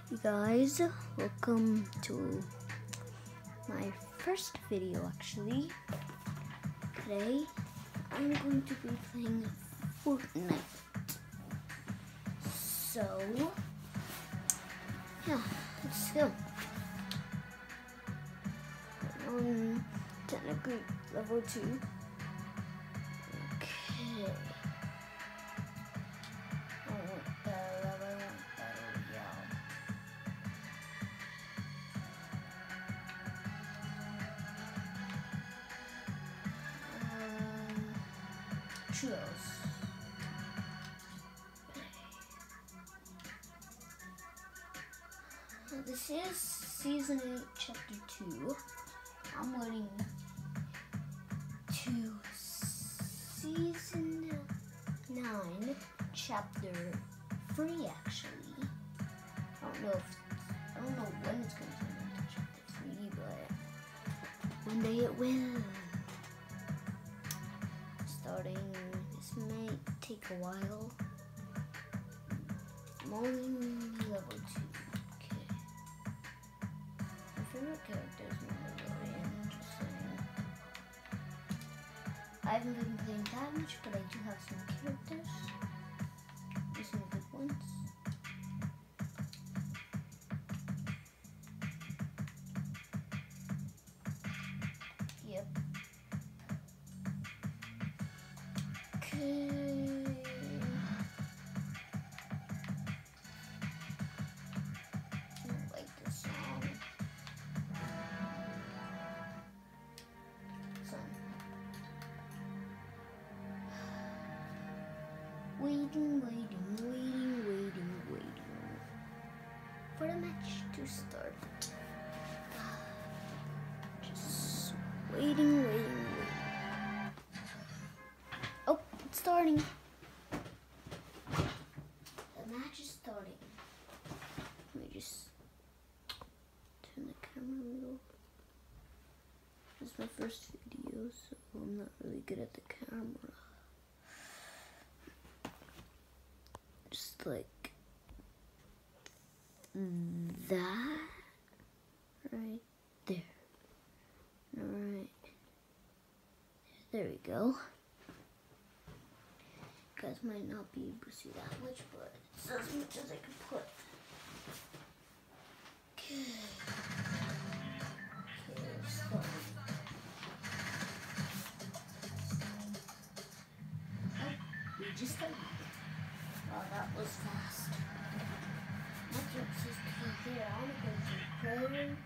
Hey guys, welcome to my first video actually. Today I'm going to be playing Fortnite. So yeah, let's go. I'm on technically level 2. Okay. Trios. This is Season 8, Chapter 2. I'm waiting to Season 9, Chapter 3 actually. I don't know when it's going to turn into Chapter 3, but one day it will. Starting, this may take a while. I'm only level 2. Okay. My favorite character is Mandalorian, just saying. I haven't been playing that much, but I do have some characters. These are good ones. Yep. Okay. Waiting for the match to start. Just waiting. Oh, it's starting. The match is starting. Let me just turn the camera a little. This is my first video, so I'm not really good at the camera. Just like that, right there. Alright, there we go. You guys might not be able to see that much, but it's as much as I can put. Okay. So we just started. Oh, that was fast. What's this here? I'm going to play. Okay.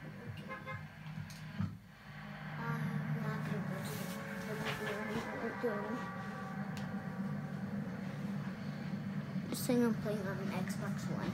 I'm not going to go to the Just saying I'm playing on an Xbox One.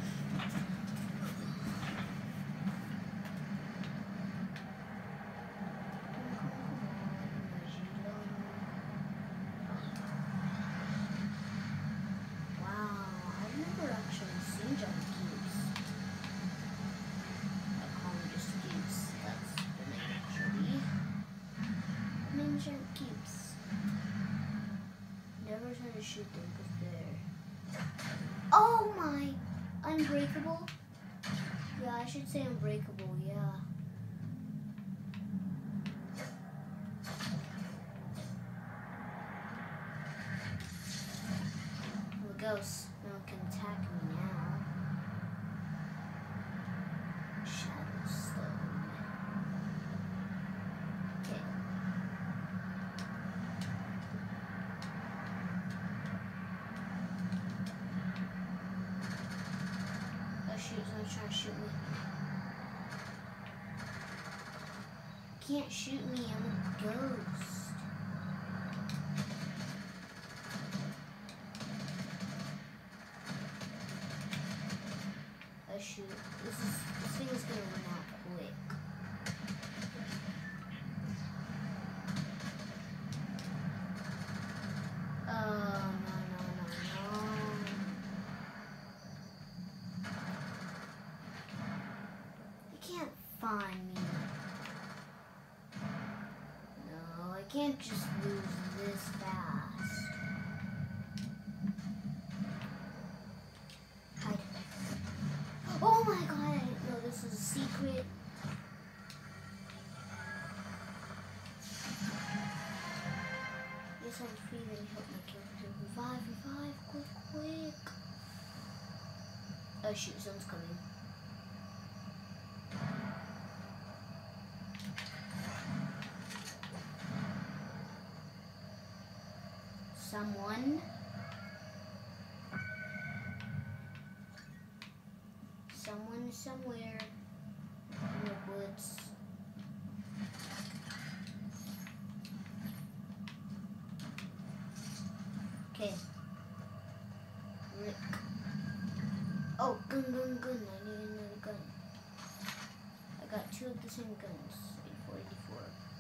Never try to shoot them because they're... Oh my! Unbreakable? Yeah, I should say unbreakable, yeah. The ghost now can attack me now. Shadowstone. Okay. Someone's trying to shoot me. Can't shoot me, I'm a ghost. Oh shoot, this thing is gonna run out quick. Find me. No, I can't just lose this fast. Hide. Oh my god, know this is a secret. Yes, I'm free to help my character revive, quick. Oh shoot, someone's coming. Someone somewhere in the woods. Okay. Rick. Oh, gun. I need another gun. I got two of the same guns. 84.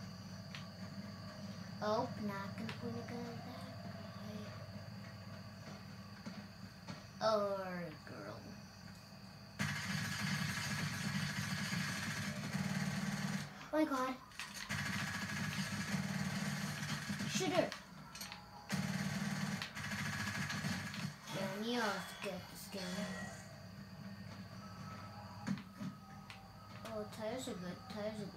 Oh, not gonna point a gun at that guy. Or girl. Oh my god. Shoot her. Yeah, I need to get this game. Oh, tires are good.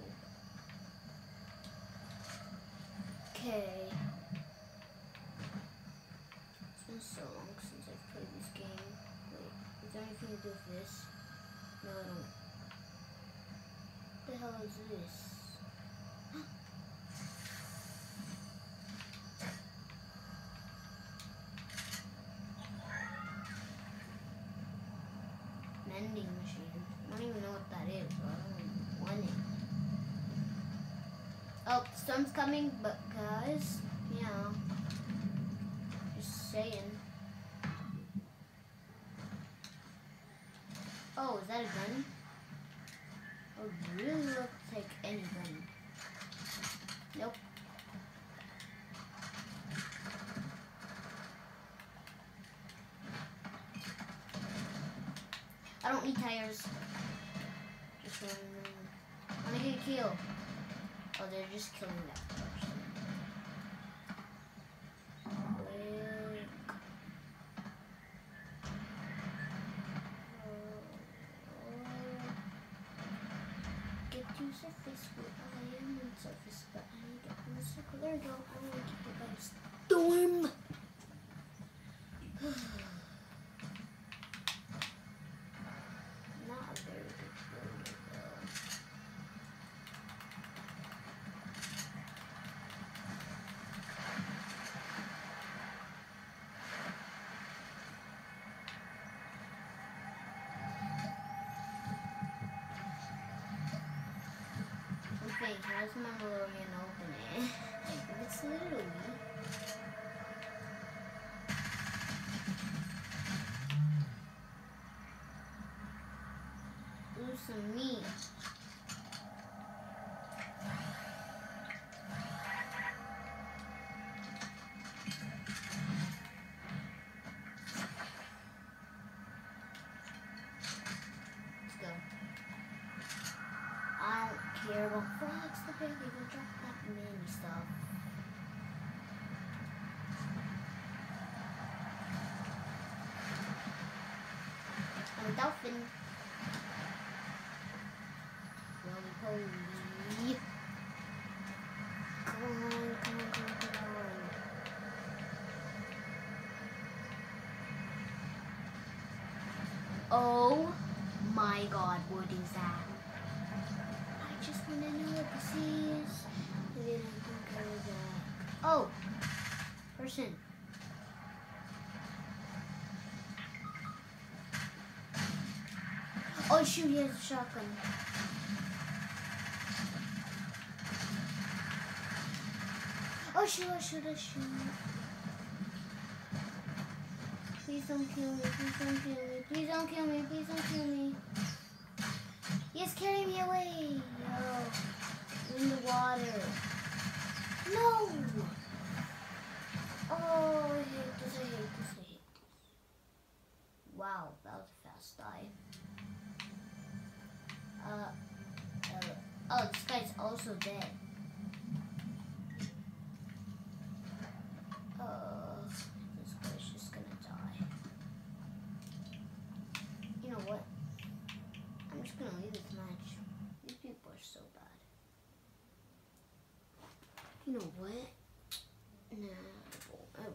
Okay. It's been so long since I've played this game. Wait, is there anything to do with this? No, I don't. What the hell is this? Mending machine. I don't even know what that is. I don't want it. Oh, the storm's coming, but guys, yeah. Just saying. Oh, is that a gun? I would really love to take any gun. Nope. I don't need tires. Just one. I want to get a kill. Oh, they're just killing that person. Get to surface where I am on surface, but I need to get in the circle. There we go. I want to keep it by the storm. Not a very good builder, though. Okay, how's my Mandalorian open it? If it's literally. Ooh, some meat. Let's go. I don't care about frogs. The baby will drop that mini stuff. I'm a dolphin. Roly-poly. Come on. Oh my god, what is that? I just want to know what this is. And then I can go back. Oh! Person. Oh shoot, he has a shotgun. Oh shoot. Please don't kill me. He's carrying me away. Oh, in the water. No! Oh, I hate this. Wow, that was a fast die. Oh, this guy's also dead. This guy's just gonna die. You know what? I'm just gonna leave this match. These people are so bad. You know what? Nah, I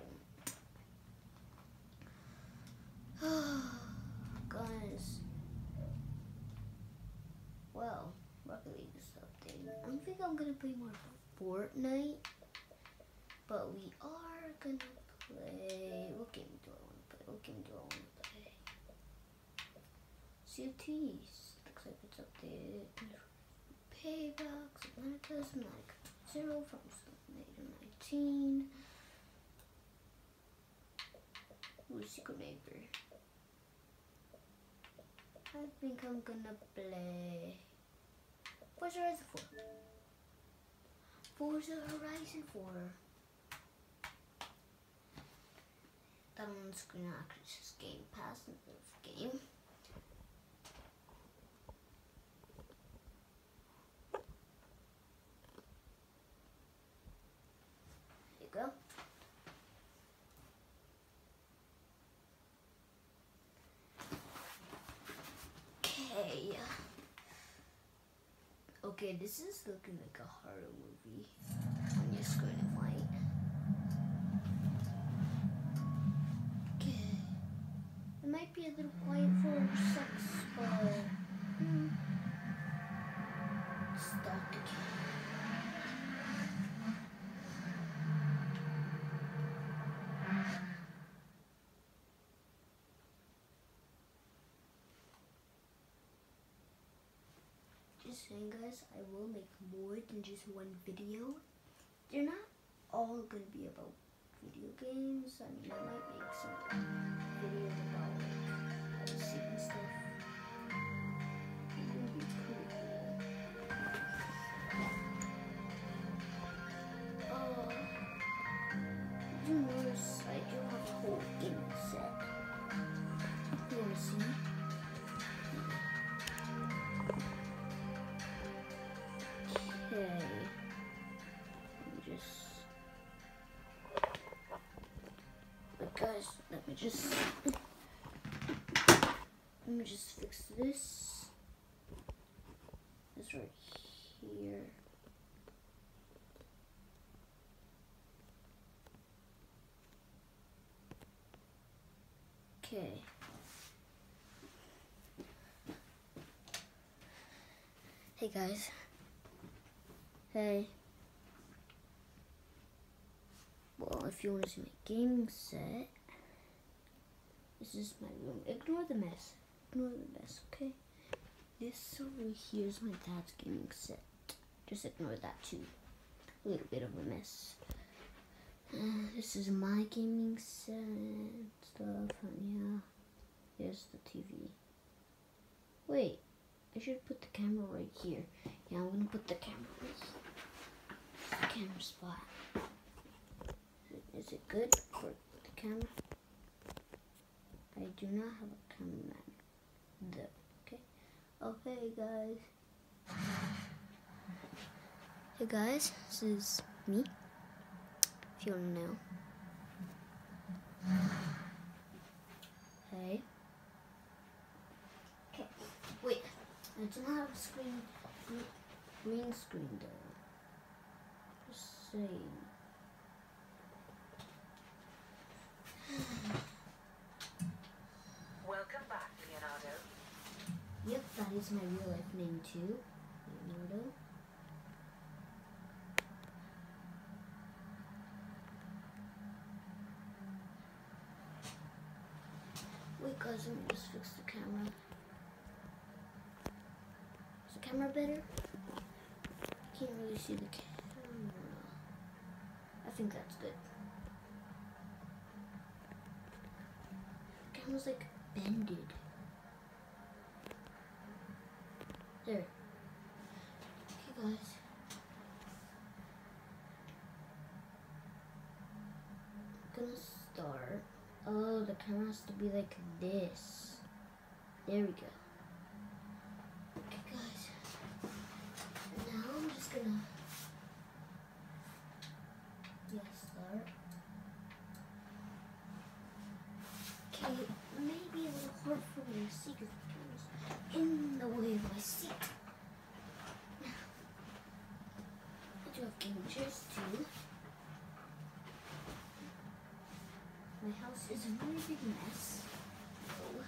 won't. Guys. Well, Rocket League is updating. I don't think I'm gonna play more Fortnite, but we are gonna play. What game do I want to play? What game do I want to play? COTs. Looks like it's updated. Payback, Subnautica, Subnautica 0 from Subnautica 19. Ooh, Secret Neighbor. I think I'm gonna play Forza Horizon 4. Forza Horizon 4. That on screen actually says Game Pass instead of game. There you go. Okay, this is looking like a horror movie on your screen and white. Okay. It might be a little quiet for sex, but start again. Just saying, guys, I will make more than just one video. They're not all gonna be about video games. I mean, I might make some videos about like secret stuff. It would be pretty cool. You notice I do have a whole gaming set. You wanna see? Guys, let me just fix this. This right here. Okay. Hey guys. Hey. Well, if you want to see my gaming set, this is my room. Ignore the mess. Ignore the mess, okay? This over here is my dad's gaming set. Just ignore that too. A little bit of a mess. This is my gaming set and stuff, and yeah. There's the TV. Wait, I should put the camera right here. Yeah, I'm gonna put the camera right here. The camera spot. Is it good for the camera? I do not have a cameraman though. Okay, guys. Hey guys, this is me. If you wanna know. Hey. Okay. Wait. I do not have a green screen though. Just saying. Welcome back, Leonardo. Yep, that is my real life name too, Leonardo. Wait guys, let me just fix the camera. Is the camera better? I can't really see the camera. I think that's good. The camera's like bended. There. Okay guys. I'm gonna start. Oh, the camera has to be like this. There we go. Okay guys. Now I'm just gonna start. Okay, maybe a little hard for me to see because the camera's in the to. My house is a really big mess. Oh.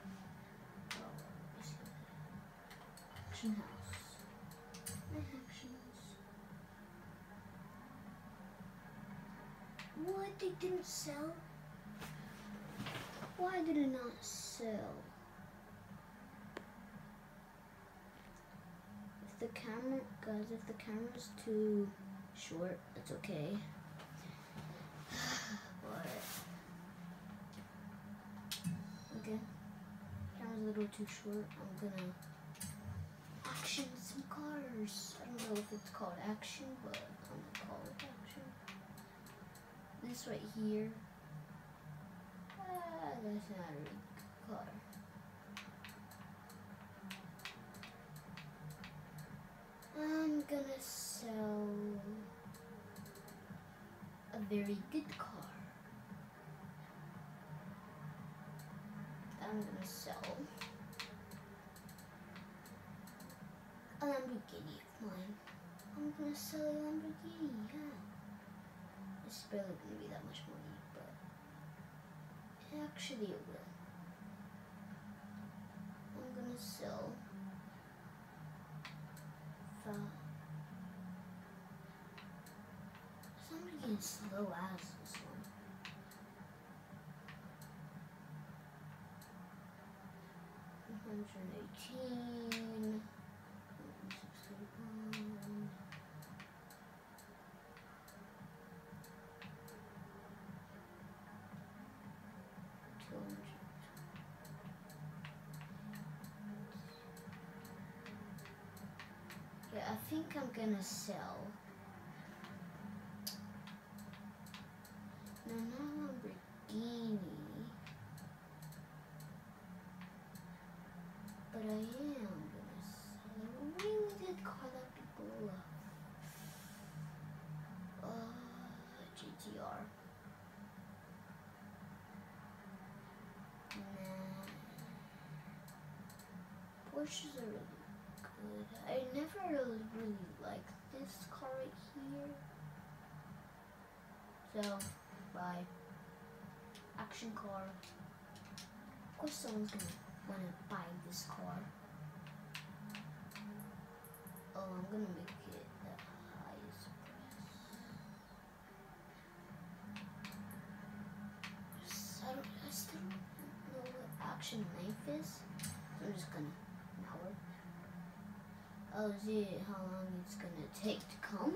Action house. My actions. What? They didn't sell? Why did it not sell? If the camera, guys, if the camera's too short, that's okay. But okay, camera's a little too short. I'm gonna action some cars. I don't know if it's called action, but I'm gonna call it action. This right here. That's not a really good car. I'm gonna sell a very good car. I'm gonna sell a Lamborghini of mine. I'm gonna sell a Lamborghini, yeah. It's barely gonna be that much money, but actually it will. I'm gonna sell somebody getting slow as this one. $118. Yeah, I think I'm gonna sell. No, not Lamborghini. But I am gonna sell a really good car that people love. GTR. Nah. Porsches are really good. I never really liked this car right here. So, bye. Action car. Of course someone's gonna wanna buy this car. Oh, I'm gonna make it the highest price. I still don't know what action length is. So I'm just gonna an hour. I'll see how long it's gonna take to come.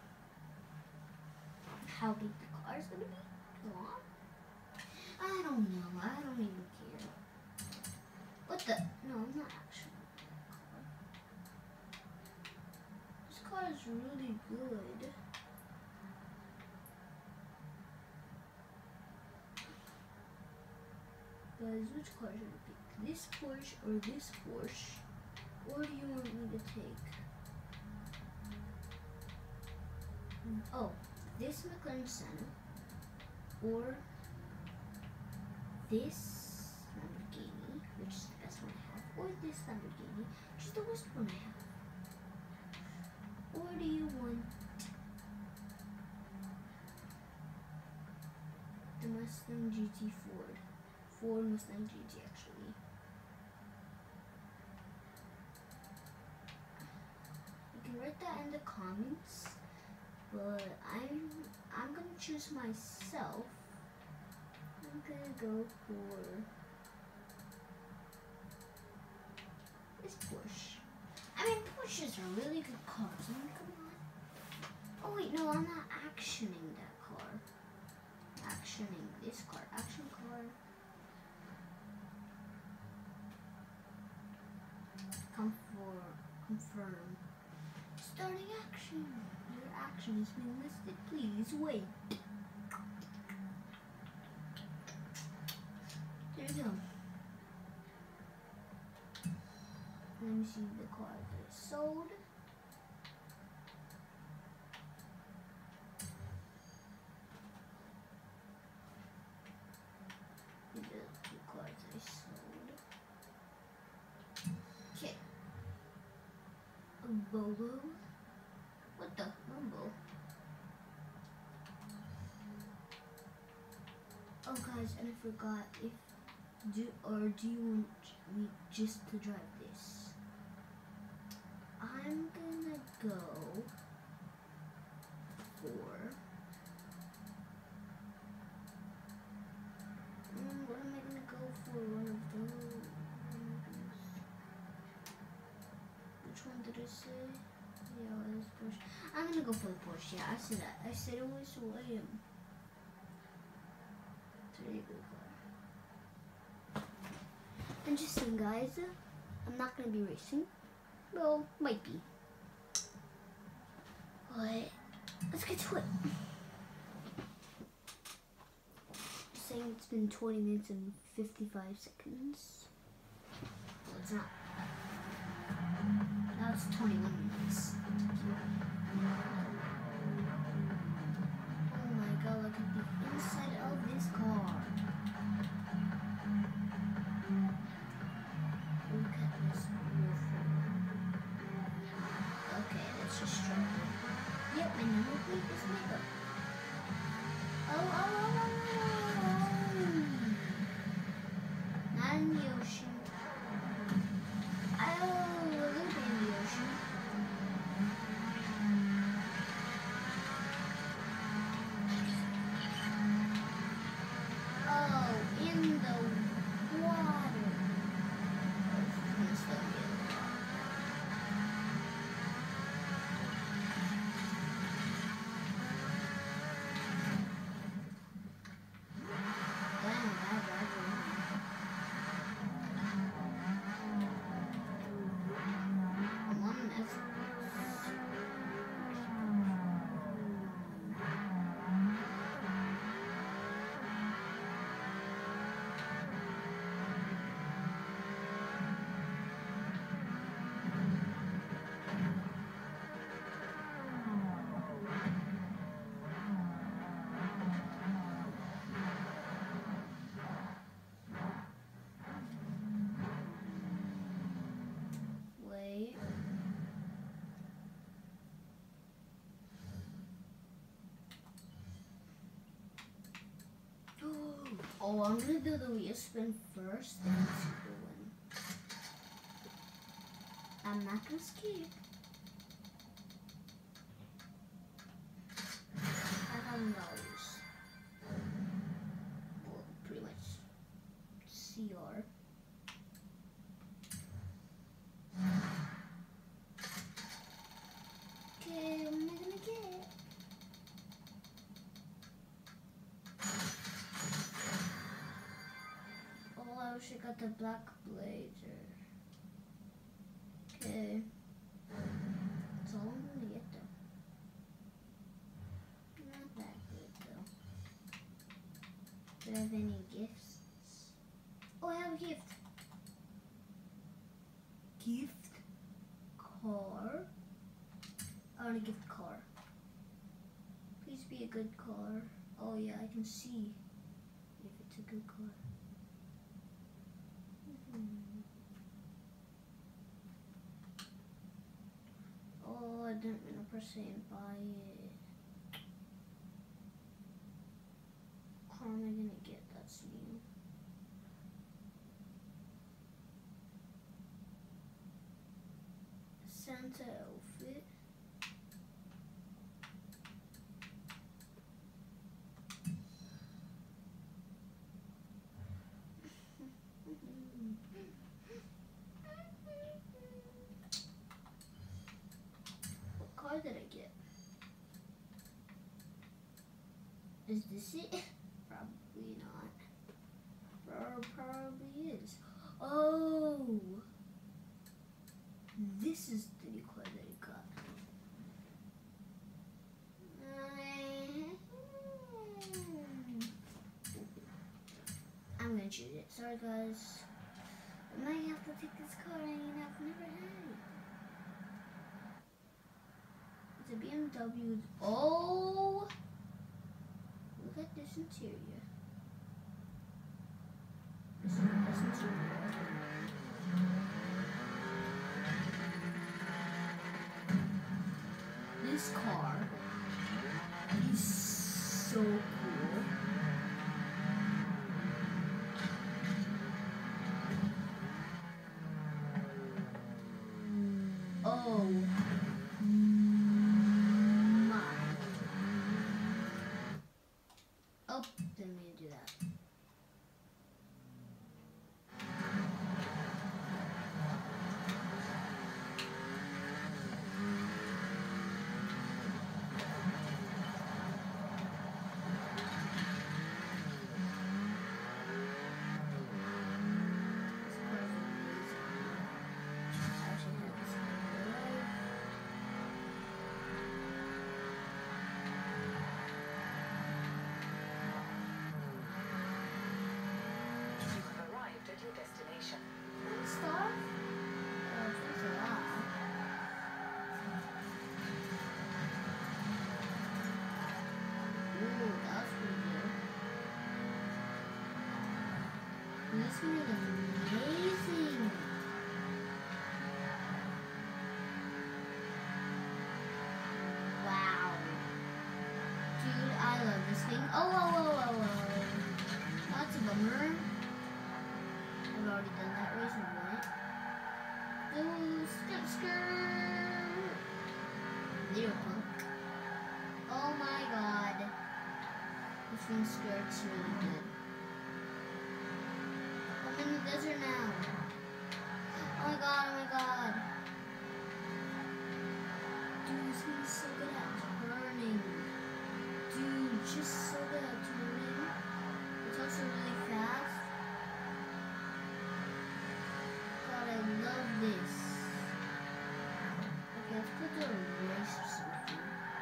How big the car is gonna be. Long? I don't know. I don't even care. What the? No, I'm not actually that car. This car is really good. Guys, which car should I pick? This Porsche or this Porsche? Or do you want me to take? Oh, this McLaren Senna or this Lamborghini, which is the best one I have, or this Lamborghini, which is the worst one I have. Or do you want the Mustang GT Ford Mustang GT actually? You can write that in the comments, but I'm gonna choose myself. I'm gonna go for this Porsche. I mean, Porsches are really good cars. I mean, come on. Oh wait, no, I'm not actioning that car. I'm actioning this car. Action car. Confirm. Starting action. Your action has been listed. Please wait. There you go. Let me see the car that is sold. These are the two cars that I sold. Okay. A Volvo. What the? Rumble. guys, and I forgot if do you want me just to drive this? I'm gonna go for what am I gonna go for? One of those. Which one did I say? Yeah, this Porsche. I'm gonna go for the Porsche. Yeah, I said that. I said it was William. It's a really good car. And just saying, guys, I'm not gonna be racing. Well, might be. But let's get to it. Just saying, it's been 20 minutes and 55 seconds. Well, it's not. Now it's 21 minutes. Oh my god, look at the inside of this car. Look at this roof. Okay, let's just try it. Yep, my number plate is makeup. Oh. Not in the ocean. Oh, a little bit in the ocean. Oh, in the water. It's still good. Damn, bad driver. I'm on an Xbox. Wait. Oh, I'm gonna do the wheel spin first, then super win. I'm not gonna skip. $500. Well, pretty much CR. Okay, what am I gonna get? Oh, I wish I got the black blazer. Okay. That's all I'm gonna get though. Not that good though. Do I have any gifts? Oh, I have a gift. Gift car. I want a gift car. Please be a good car. Oh yeah, I can see if it's a good car. Oh, I didn't want to press it and buy it. How am I gonna get that's new? Santa outfit. What car did I get? Is this it? Probably not. Probably is. Oh! This is the new car that I got. I'm gonna choose it. Sorry guys. I might have to take this car and I've never had it. It's a BMW. Oh! Look at this interior. This is the best interior ever. This car is so cool. Oh my. Oh, didn't mean to do that. This one is amazing. Wow. Dude, I love this thing. Oh. That's a bummer. I've already done that race and won it. Ooh, skirt. Little punk. Oh my god. This one skirt's really good. I'm in the desert now. Oh my god. Dude, this one's so good at turning. Dude, just so good at turning. It's also really fast. God, I love this. Okay, let's go to a race or something.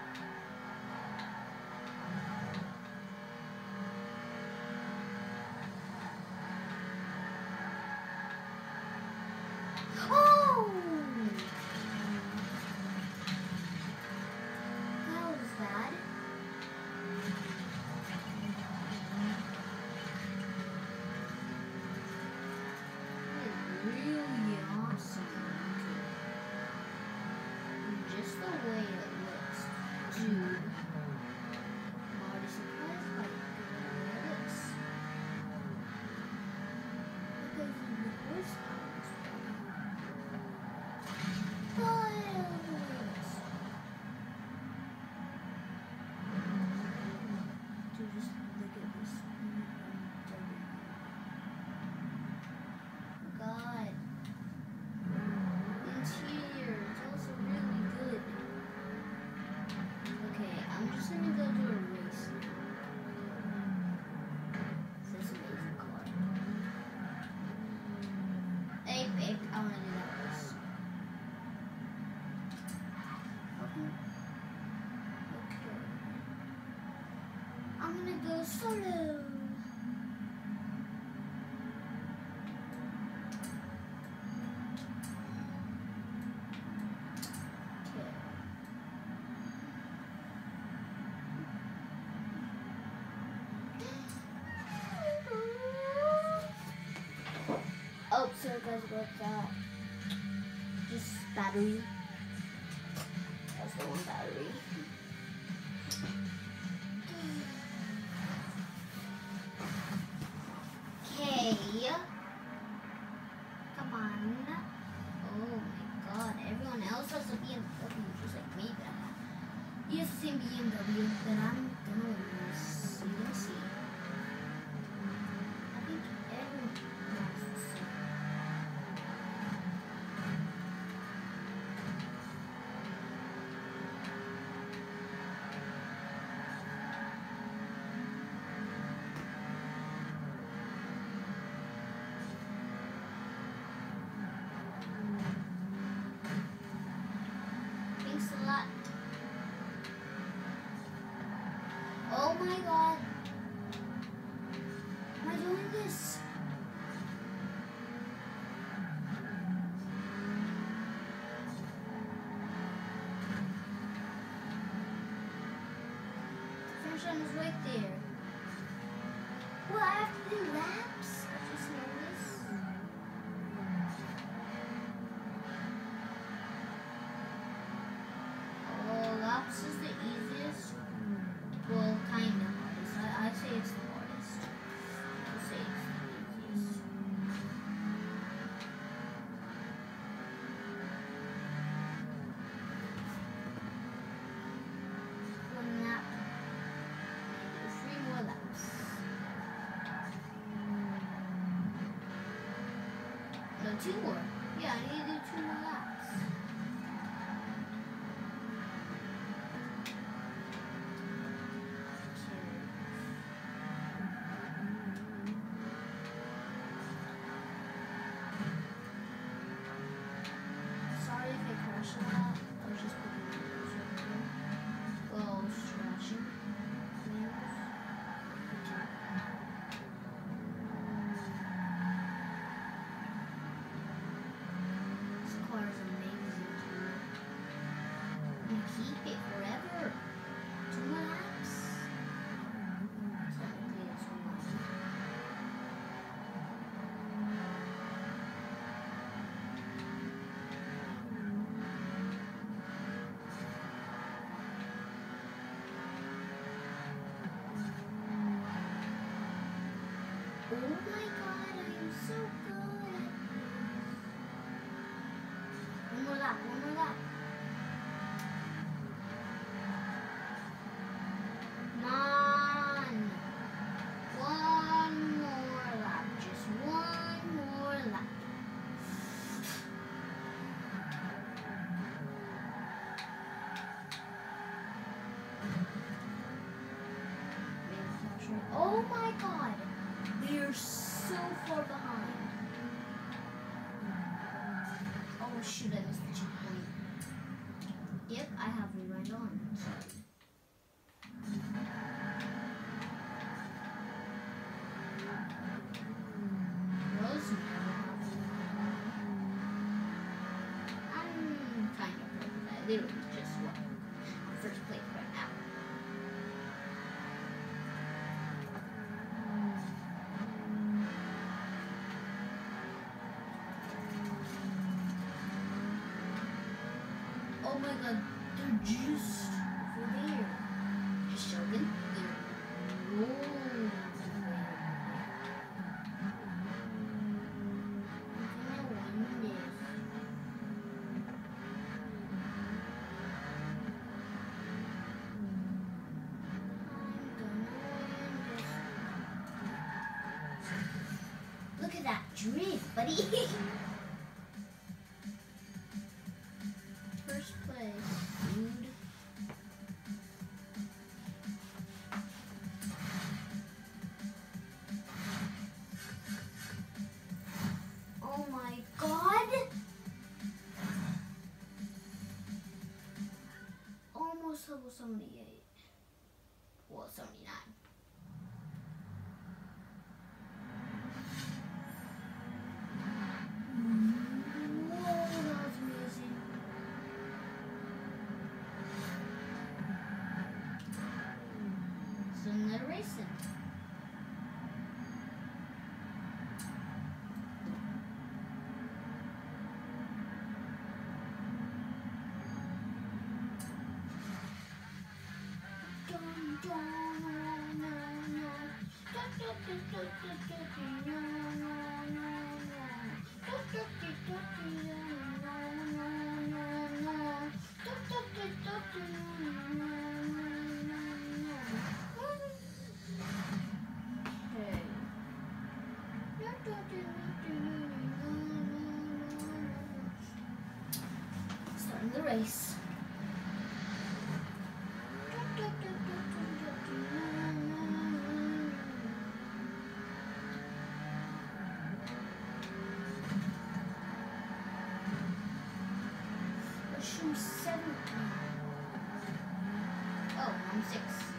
Oh! That was bad. Really awesome. Just the way it looks. Dude. I'm already surprised by the way it looks. Look at the horsepower. Just look at this. God. Interior. It's also really good. Okay, I'm just gonna go do a race. This amazing car. Hey, babe, I wanna do that race. Okay. I'm gonna go solo. Oh, sorry guys about that. Just battery. That's the one battery. Okay. Come on. Oh my god. Everyone else has a BMW just like me, but he has the same BMW that I'm gonna lose. You're gonna see. I think everyone has the same. Thanks a lot. Oh my god. Am I doing this? Finish line is right there. Well, I have to do laps? I just noticed. Oh, laps is the easiest. Well, kind of hardest. I'd say it's the hardest. I'd say it's the easiest. 2 more. Yeah, I need to do 2 more laps. Sorry if I crash a lot. I was just putting my nose right here. Well, stretching. This car is amazing too. You keep it forever. 2 more laps. Technically, it's 1 lap. Oh my god, I am so good. 1 more lap, 1 more lap. Come on. 1 more lap, just 1 more lap. Oh my god. We are so far behind. Oh shoot, I missed the checkpoint. Yep, I have rewind on. Rose never have rewind on. I'm kind of hurt that I literally just won first place right now. Oh my god, they're just over there. Just joking. They're rolling over there. I'm gonna win this. Look at that drift, buddy. First place, dude. Oh my god! Almost level 78. Well, 79. Whoa, that was amazing. So another racing. Starting the race. Mushroom 7. Oh, I'm 6.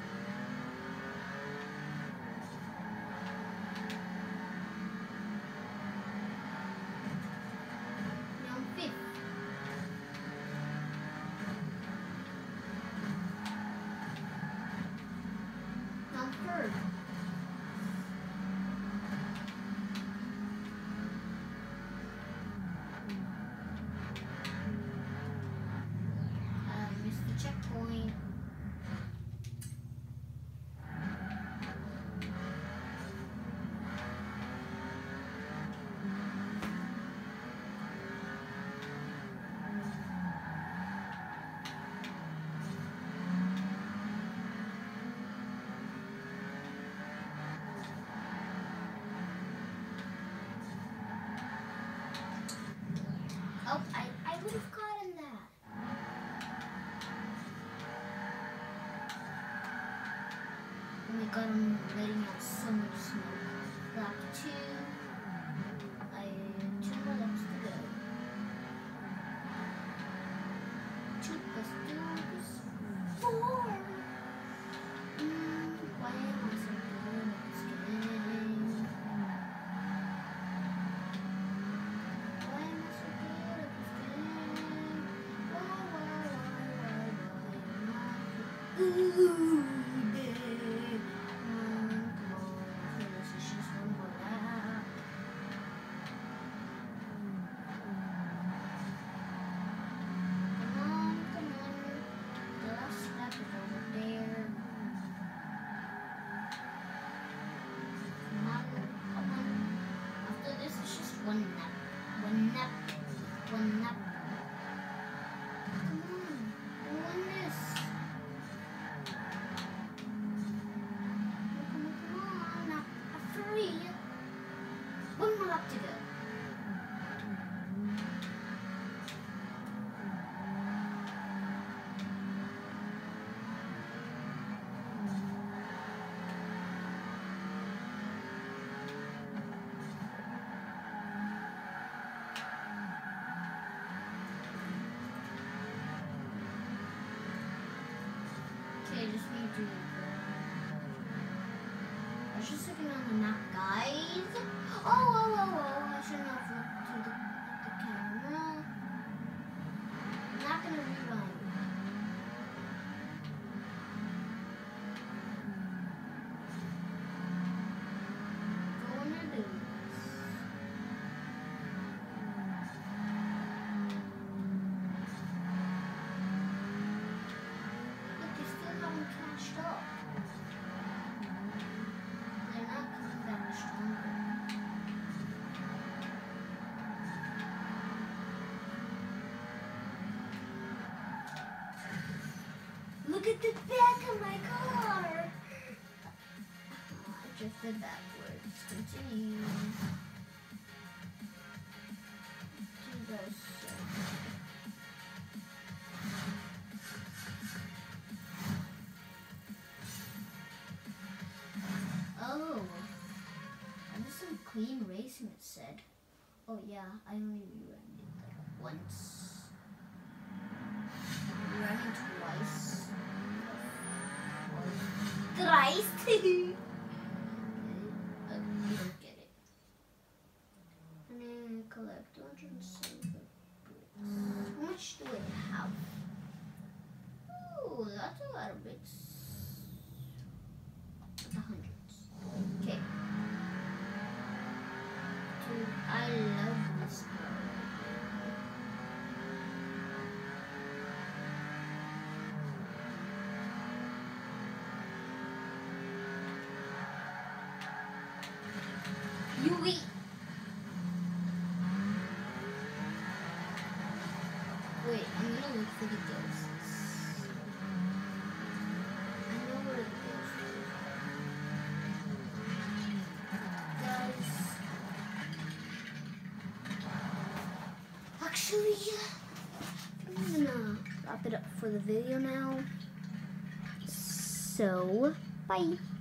Now I'm 5th. Now I'm 3rd. Missed the checkpoint. would have gotten that. Oh my god, I'm letting out so much smoke. Lap 2. I 2 more laps to go. 2 plus 2 is 4. Why am I so good at this game? Why am I so good at this game? Why am I good? One nap. Come on, I won this. Come on, now, 3. 1 more lap to go. Okay, just need to. I was just looking on the map, guys. Oh! I shouldn't have looked to the camera. I'm not gonna rerun. Gonna do this. Catched up. They're not coming back stronger. Look at the back of my car. I drifted backwards. Continue. Do this. Oh, and this is some clean racing, it said. Oh yeah, I only rerun it like once. Running twice. Thrice. You don't get it. And then collect 207 bricks. How much do I have? Oh, that's a lot of bricks. Hundreds. Okay. Dude, I love this car. Wait, I'm gonna look for the ghosts. I know where the ghost is. Guys, actually, I'm gonna wrap it up for the video now. So, bye.